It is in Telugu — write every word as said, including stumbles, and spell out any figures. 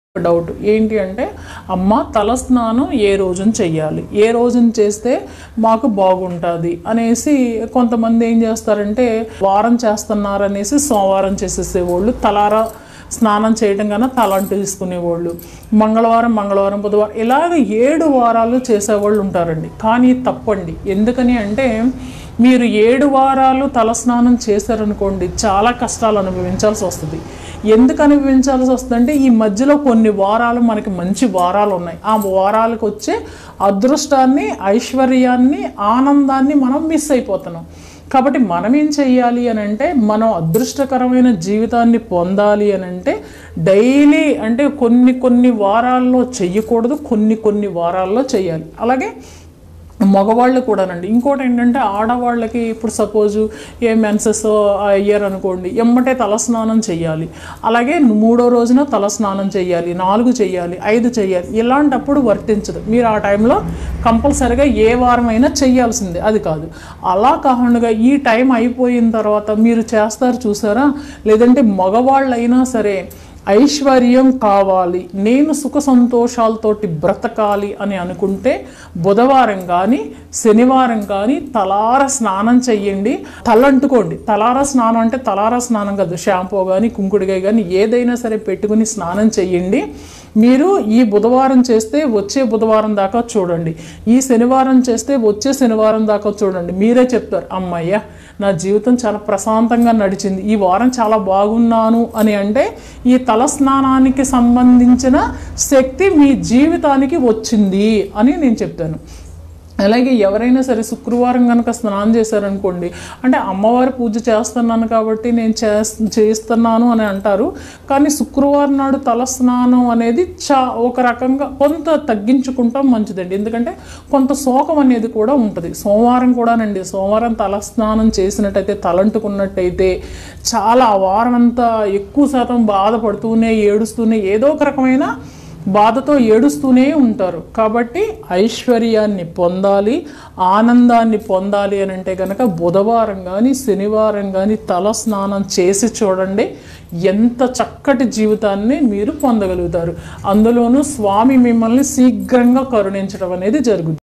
డౌట్ ఏంటి అంటే అమ్మ తలస్నానం ఏ రోజున చెయ్యాలి, ఏ రోజున చేస్తే మాకు బాగుంటుంది అనేసి కొంతమంది ఏం చేస్తారంటే వారం చేస్తున్నారు అనేసి సోమవారం చేసేసేవాళ్ళు, తలారా స్నానం చేయడం కన్నా తలంటు తీసుకునేవాళ్ళు, మంగళవారం మంగళవారం బుధవారం ఇలాగ ఏడు వారాలు చేసేవాళ్ళు ఉంటారండి. కానీ తప్పండి. ఎందుకని అంటే మీరు ఏడు వారాలు తలస్నానం చేశారనుకోండి చాలా కష్టాలు అనుభవించాల్సి వస్తుంది. ఎందుకు అనుభవించాల్సి వస్తుందంటే ఈ మధ్యలో కొన్ని వారాలు మనకి మంచి వారాలు ఉన్నాయి. ఆ వారాలకు వచ్చే అదృష్టాన్ని, ఐశ్వర్యాన్ని, ఆనందాన్ని మనం మిస్ అయిపోతున్నాం. కాబట్టి మనం ఏం చెయ్యాలి అని అంటే మనం అదృష్టకరమైన జీవితాన్ని పొందాలి అని అంటే డైలీ అంటే కొన్ని కొన్ని వారాల్లో చెయ్యకూడదు, కొన్ని కొన్ని వారాల్లో చెయ్యాలి. అలాగే మగవాళ్ళు కూడానండి. ఇంకోటి ఏంటంటే ఆడవాళ్ళకి ఇప్పుడు సపోజు ఏ మెన్సెస్ అయ్యారు అనుకోండి, ఎమ్మటే తలస్నానం చెయ్యాలి. అలాగే మూడో రోజున తలస్నానం చెయ్యాలి, నాలుగు చెయ్యాలి, ఐదు చెయ్యాలి. ఇలాంటప్పుడు వర్తించదు. మీరు ఆ టైంలో కంపల్సరిగా ఏ వారం అయినా చెయ్యాల్సిందే, అది కాదు. అలా కాకుండా ఈ టైం అయిపోయిన తర్వాత మీరు చేస్తారు చూసారా, లేదంటే మగవాళ్ళు అయినా సరే ఐశ్వర్యం కావాలి, నేను సుఖ సంతోషాలతోటి బ్రతకాలి అని అనుకుంటే బుధవారం కానీ శనివారం కానీ తలార స్నానం చెయ్యండి. తలంటుకోండి. తలార స్నానం అంటే తలార స్నానం కాదు, షాంపూ కానీ కుంకుడుకాయ కానీ ఏదైనా సరే పెట్టుకుని స్నానం చెయ్యండి. మీరు ఈ బుధవారం చేస్తే వచ్చే బుధవారం దాకా చూడండి, ఈ శనివారం చేస్తే వచ్చే శనివారం దాకా చూడండి. మీరే చెప్తారు అమ్మయ్య నా జీవితం చాలా ప్రశాంతంగా నడిచింది, ఈ వారం చాలా బాగున్నాను అని. అంటే ఈ తలస్నానానికి సంబంధించిన శక్తి మీ జీవితానికి వచ్చింది అని నేను చెప్తాను. అలాగే ఎవరైనా సరే శుక్రవారం కనుక స్నానం చేశారనుకోండి, అంటే అమ్మవారి పూజ చేస్తున్నాను కాబట్టి నేను చే చేస్తున్నాను అని అంటారు. కానీ శుక్రవారం నాడు తలస్నానం అనేది చా ఒక రకంగా కొంత తగ్గించుకుంటాం మంచిదండి. ఎందుకంటే కొంత శోకం అనేది కూడా ఉంటుంది. సోమవారం కూడానండి, సోమవారం తలస్నానం చేసినట్టయితే, తలంటుకున్నట్టయితే చాలా ఆ వారం అంతా ఎక్కువ శాతం బాధపడుతూనే ఏడుస్తూనే ఏదో ఒక రకమైన బాధతో ఏడుస్తూనే ఉంటారు. కాబట్టి ఐశ్వర్యాన్ని పొందాలి, ఆనందాన్ని పొందాలి అని అంటే కనుక బుధవారం కానీ శనివారం కానీ తల స్నానం చేసి చూడండి, ఎంత చక్కటి జీవితాన్ని మీరు పొందగలుగుతారు. అందులోనూ స్వామి మిమ్మల్ని శీఘ్రంగా కరుణించడం అనేది జరుగుతుంది.